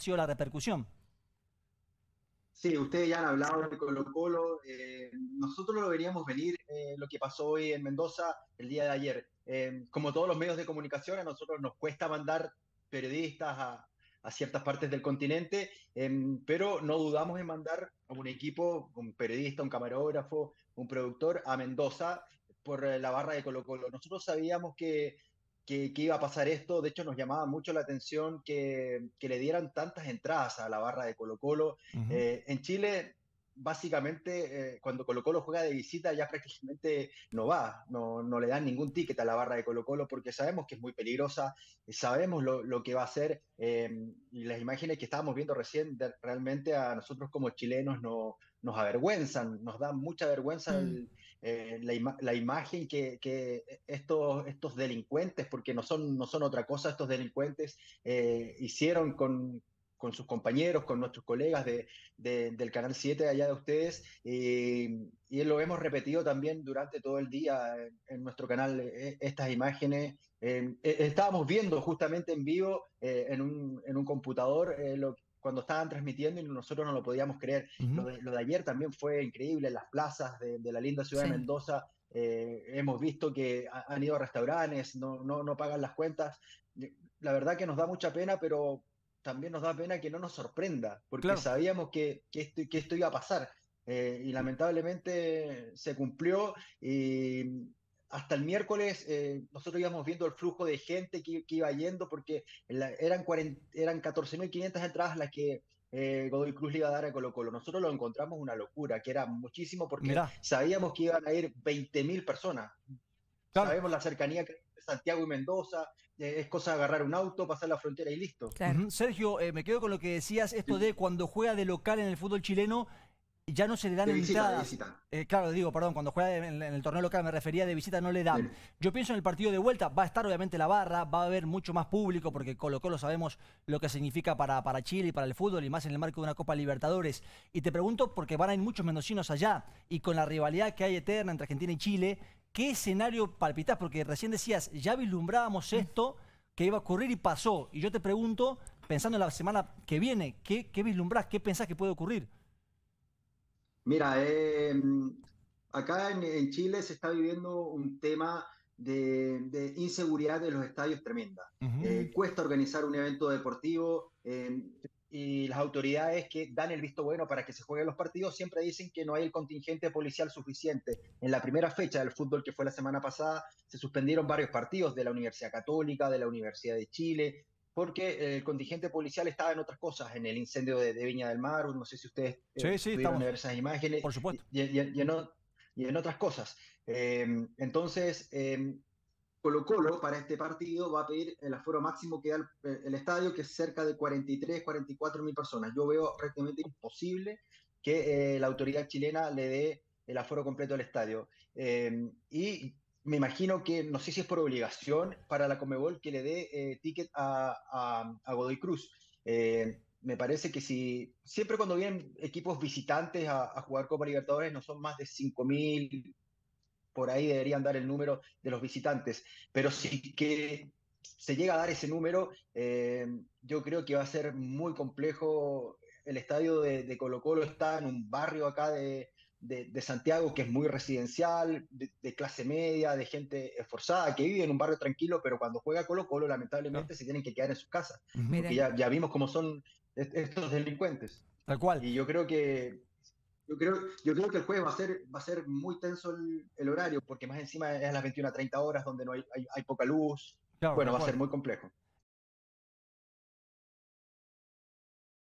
sido la repercusión. Sí, ustedes ya han hablado de Colo-Colo. Nosotros lo veríamos venir, lo que pasó hoy en Mendoza el día de ayer. Como todos los medios de comunicación, a nosotros nos cuesta mandar periodistas a ciertas partes del continente, pero no dudamos en mandar a un equipo, un periodista, un camarógrafo, un productor a Mendoza por la barra de Colo-Colo. Nosotros sabíamos que iba a pasar esto. De hecho, nos llamaba mucho la atención que le dieran tantas entradas a la barra de Colo-Colo. Ujú. En Chile, básicamente, cuando Colo-Colo juega de visita, ya prácticamente no va, no le dan ningún ticket a la barra de Colo-Colo porque sabemos que es muy peligrosa, sabemos lo que va a hacer, y las imágenes que estábamos viendo recién realmente a nosotros como chilenos nos avergüenzan, nos da mucha vergüenza Mm. la imagen que estos delincuentes, porque no son otra cosa, estos delincuentes hicieron con sus compañeros, con nuestros colegas del Canal 7 allá de ustedes, y lo hemos repetido también durante todo el día en nuestro canal, estas imágenes. Estábamos viendo justamente en vivo en un computador cuando estaban transmitiendo y nosotros no lo podíamos creer. Lo Ujú. de ayer también fue increíble, las plazas de la linda ciudad de Sí. Mendoza. Hemos visto que han ido a restaurantes, no pagan las cuentas. La verdad que nos da mucha pena, pero también nos da pena que no nos sorprenda, porque Claro. sabíamos que esto iba a pasar. Y lamentablemente se cumplió. Y hasta el miércoles nosotros íbamos viendo el flujo de gente que iba yendo, porque eran 14.500 entradas las que Godoy Cruz le iba a dar a Colo-Colo. Nosotros lo encontramos una locura, que era muchísimo porque Mirá. sabíamos que iban a ir 20.000 personas. Claro. Sabemos la cercanía que hay entre Santiago y Mendoza, es cosa de agarrar un auto, pasar la frontera y listo. Claro. Ujú. Sergio, me quedo con lo que decías, esto Sí, de cuando juega de local en el fútbol chileno, ya no se le dan de visita, de entradas. visita. Claro, digo, perdón, cuando juega en el torneo local me refería de visita, no le dan. Bien. Yo pienso en el partido de vuelta, va a estar obviamente la barra, va a haber mucho más público, porque Colo Colo sabemos lo que significa para Chile y para el fútbol, y más en el marco de una Copa Libertadores. Y te pregunto, porque van a ir muchos mendocinos allá, y con la rivalidad que hay eterna entre Argentina y Chile, ¿qué escenario palpitás? Porque recién decías, ya vislumbrábamos esto que iba a ocurrir y pasó. Y yo te pregunto, pensando en la semana que viene, ¿qué vislumbrás? ¿Qué pensás que puede ocurrir? Mira, acá en Chile se está viviendo un tema de inseguridad de los estadios tremenda. Ujú. Cuesta organizar un evento deportivo, y las autoridades que dan el visto bueno para que se jueguen los partidos siempre dicen que no hay el contingente policial suficiente. En la primera fecha del fútbol, que fue la semana pasada, se suspendieron varios partidos de la Universidad Católica, de la Universidad de Chile, porque el contingente policial estaba en otras cosas, en el incendio de Viña del Mar. No sé si ustedes Sí, sí, pudieron estamos, ver esas imágenes, por supuesto. y en otras cosas. Entonces, Colo-Colo para este partido va a pedir el aforo máximo que da el estadio, que es cerca de 43, 44.000 personas. Yo veo prácticamente imposible que la autoridad chilena le dé el aforo completo al estadio. Y me imagino que, no sé si es por obligación para la Conmebol, que le dé ticket a Godoy Cruz. Me parece que si siempre cuando vienen equipos visitantes a jugar Copa Libertadores no son más de 5.000, por ahí deberían dar el número de los visitantes, pero si que se llega a dar ese número, yo creo que va a ser muy complejo. El estadio de Colo-Colo está en un barrio acá de Santiago que es muy residencial, de clase media, de gente esforzada, que vive en un barrio tranquilo, pero cuando juega Colo-Colo Claro. lamentablemente se tienen que quedar en sus casas, Ujú. porque Mira, ya vimos cómo son estos delincuentes. Tal cual. Y yo creo que el jueves va a ser muy tenso el horario, porque más encima es a las 21:30 horas, donde no hay poca luz. Claro, Bueno, tal va a ser cual. muy complejo.